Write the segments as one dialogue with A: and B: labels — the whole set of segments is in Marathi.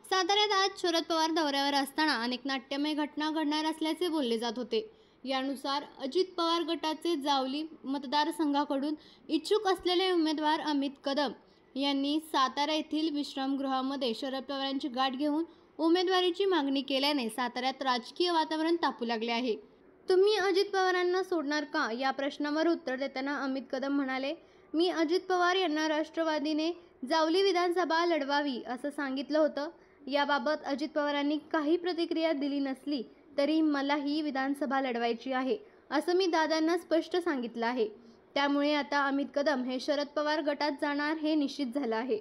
A: साताऱ्यात आज शरद पवार दौऱ्यावर असताना अनेक नाट्यमय घटना घडणार असल्याचे बोलले जात होते। यानुसार अजित पवार गटाचे जावली मतदारसंघाकडून इच्छुक असलेले उमेदवार अमित कदम यांनी सातारा येथील विश्रामगृहामध्ये शरद पवारांची गाठ घेऊन उमेदवारीची मागणी केल्याने साताऱ्यात राजकीय वातावरण तापू लागले आहे। तुम्ही अजित पवारांना सोडणार का, या प्रश्नावर उत्तर देताना अमित कदम म्हणाले, मी अजित पवार यांना राष्ट्रवादीने जावली विधानसभा लढवावी असं सांगितलं होतं। याबाबत अजित पवारांनी काही प्रतिक्रिया दिली नसली तरी मला ही विधानसभा लढवायची आहे असं मी दादांना स्पष्ट सांगितलं आहे। त्यामुळे आता अमित कदम हे शरद पवार गटात जाणार हे निश्चित झालं आहे।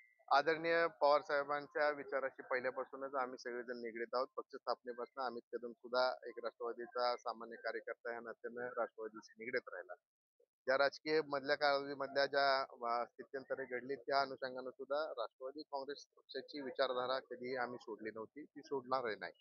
B: आदरणीय पवार साहेबांच्या विचाराशी पहिल्यापासूनच आम्ही सगळेजण निगडीत आहोत। पक्ष स्थापनेपासून अमित कदम सुद्धा एक राष्ट्रवादीचा सामान्य कार्यकर्ता या नात्यानं राष्ट्रवादीशी निगडीत राहिला। ज्या राजकीय मधल्या काळामधल्या ज्या स्थित्यंतरे घडली त्या अनुषंगानं सुद्धा राष्ट्रवादी काँग्रेस पक्षाची विचारधारा कधीही आम्ही सोडली नव्हती, ती सोडणारही नाही।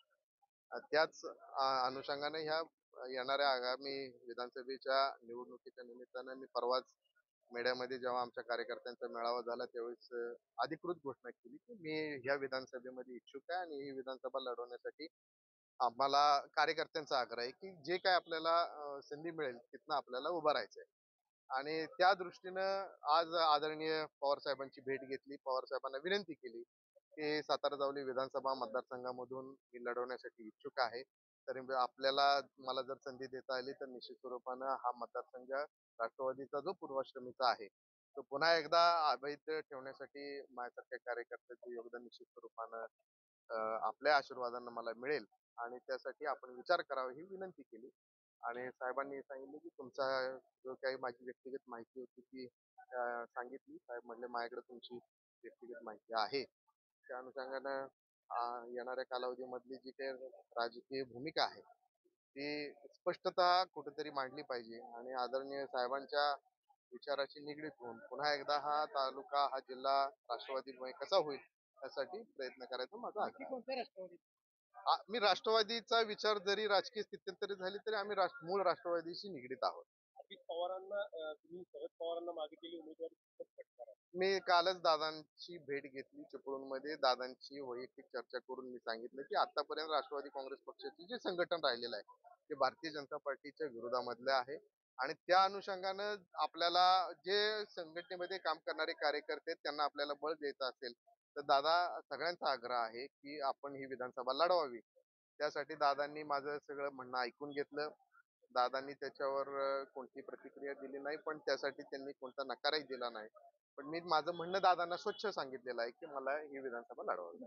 B: त्याच अनुषंगाने ह्या येणाऱ्या आगामी विधानसभेच्या निवडणुकीच्या निमित्तानं मी परवाच मीडियामध्ये जेव्हा आमच्या कार्यकर्त्यांचा मेळावा झाला त्यावेळेस अधिकृत घोषणा केली की मी ह्या विधानसभेमध्ये इच्छुक आहे आणि ही विधानसभा लढवण्यासाठी आम्हाला कार्यकर्त्यांचा आग्रह आहे की जे काय आपल्याला संधी मिळेल तिथनं आपल्याला उभं राहायचंय। आणि त्या दृष्टीनं आज आदरणीय पवार साहेबांची भेट घेतली, पवार साहेबांना विनंती केली की सातारा जावली विधानसभा मतदारसंघामधून मी लढवण्यासाठी इच्छुक आहे। तरी आपल्याला मला जर संधी देता आली तर निश्चित स्वरूपानं हा मतदारसंघ राष्ट्रवादीचा जो पूर्वाश्रमीचा आहे तो पुन्हा एकदा अभैत ठेवण्यासाठी माझ्यासारख्या कार्यकर्त्याचं योगदान निश्चित स्वरूपानं आपल्या आशीर्वादानं मला मिळेल आणि त्यासाठी आपण विचार करावा ही विनंती केली। आणि साहेबांनी सांगितलं की तुमचा जो काही माझी व्यक्तिगत माहिती होती ती सांगितली। साहेब म्हणले माझ्याकडे तुमची व्यक्तिगत माहिती आहे, त्या अनुषंगानं येणाऱ्या कालावधीमधली जी काही राजकीय भूमिका आहे ती स्पष्टता कुठेतरी मांडली पाहिजे आणि आदरणीय साहेबांच्या विचाराशी निगडीत होऊन पुन्हा एकदा हा तालुका हा जिल्हा राष्ट्रवादीमय कसा होईल यासाठी प्रयत्न करायचा माझा आग्रह। मी राष्ट्रवादीचा विचार जरी राजकीय स्थित्यंतरी झाली तरी आम्ही मूळ राष्ट्रवादीशी निगडीत आहोत।
C: अजित पवारांना तुम्ही शरद पवारांना मागितलेली उमेदवारी
B: मी कालच दादांची भेट घेतली चिपळूणमध्ये। दादांची वैयक्तिक चर्चा करून मी सांगितलं की आतापर्यंत राष्ट्रवादी काँग्रेस पक्षाचे जे संघटन राहिलेलं आहे ते भारतीय जनता पार्टीच्या विरोधामधले आहे आणि त्या अनुषंगानं आपल्याला जे संघटनेमध्ये काम करणारे कार्यकर्ते त्यांना आपल्याला बळ द्यायचं असेल तर दादा सगळ्यांचा आग्रह आहे की आपण ही विधानसभा लढवावी। त्यासाठी दादांनी माझं सगळं म्हणणं ऐकून घेतलं। दादांनी त्याच्यावर कोणती प्रतिक्रिया दिली नाही, पण त्यासाठी त्यांनी कोणता नकारही दिला नाही। पण मी माझं म्हणणं दादांना स्वच्छ सांगितलेलं आहे की मला ही विधानसभा लढवावी।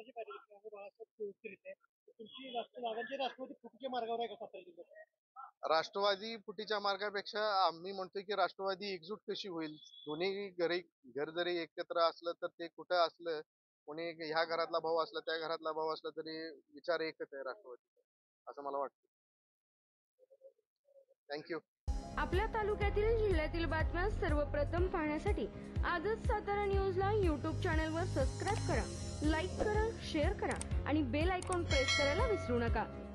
B: राष्ट्रवादी फुटीच्या मार्गापेक्षा आम्ही म्हणतोय की राष्ट्रवादी एकजूट कशी होईल। दोन्ही घर जरी एकत्र असलं तर ते कुठं असलं, कोणी ह्या घरातला भाऊ असला त्या घरातला भाऊ असला तरी विचार एकच आहे राष्ट्रवादीचा असं मला वाटतं। थँक्यू।
D: आपल्या तालुक्यातील जिल्ह्यातील बातम्या सर्वप्रथम पाहण्यासाठी आजच सातारा न्यूजला YouTube चॅनलवर सबस्क्राईब करा, लाईक करा, शेअर करा आणि बेल आयकॉन प्रेस करायला विसरू नका।